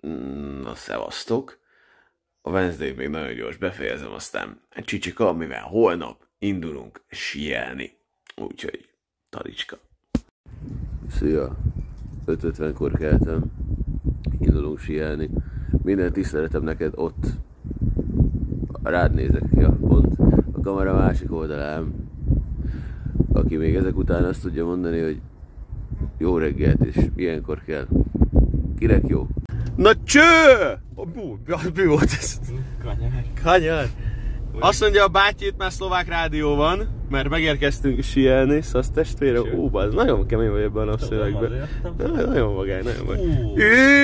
Na, szevasztok. A Wednesday még nagyon gyors befejezem, aztán egy csicsika, mivel holnap indulunk síelni. Úgyhogy, talicska. Szia! 5:50-kor keltem. Indulunk síelni. Minden tiszteletem neked ott. Rád nézek, ja, pont a kamera másik oldalán. Aki még ezek után azt tudja mondani, hogy jó reggelt, és ilyenkor kell. Kinek jó? Na cső! Mi volt ez? Kanyar. Azt mondja a bátyét, már szlovák rádió van, mert megérkeztünk síelni, szasz testvére. Ez nagyon kemény vagy ebben a napszövegben. Nagyon magány, nagyon magány.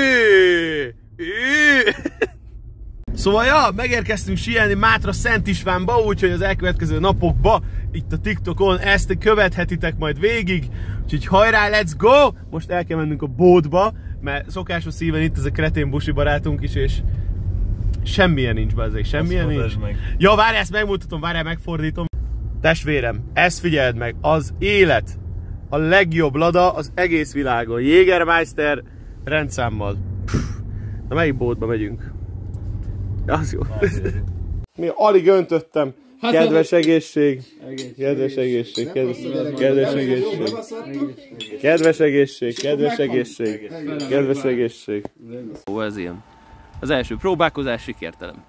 Szóval ja, megérkeztünk síelni Mátra Szent Istvánba, úgyhogy az elkövetkező napokban itt a TikTokon ezt követhetitek majd végig. Úgyhogy hajrá, let's go! Most el kell mennünk a bótba, mert szokásos szíven itt ez a kretén busi barátunk is, és semmilyen nincs bezzeg, semmilyen nincs. Ja, várjál, ezt megmutatom, várjál, megfordítom. Testvérem, ezt figyeld meg, az élet a legjobb lada az egész világon. Jägermeister rendszámmal. Na, melyik bótba megyünk? Az jó. Mi alig öntöttem. Kedves egészség. Kedves egészség. Kedves egészség. Kedves egészség. Kedves egészség. Kedves egészség. Ó, ez ilyen. Az első próbálkozás sikertelen.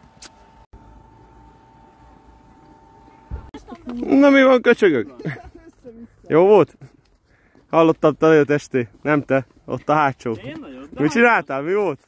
Na, mi van, köcsögök? Jó volt? Hallottam, te nagyon testé. Nem te. Ott a hátsó. Mit csináltál? Mi volt?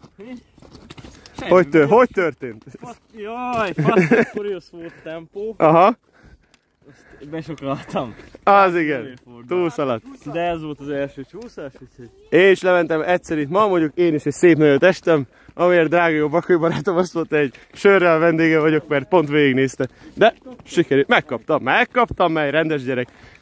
Hogy történt? Jaj, Fast Furious volt tempó. Aha. Azt besokaltam. Az igen, túlszaladt. De ez volt az első csúszás, úgyhogy... Én is lementem egyszer itt ma, mondjuk én is egy szép nagyot estem, amiért drága jó bakőbarátom azt mondta, egy sörrel vendége vagyok, mert pont végignézte. De sikerült, megkaptam, mely rendes gyerek.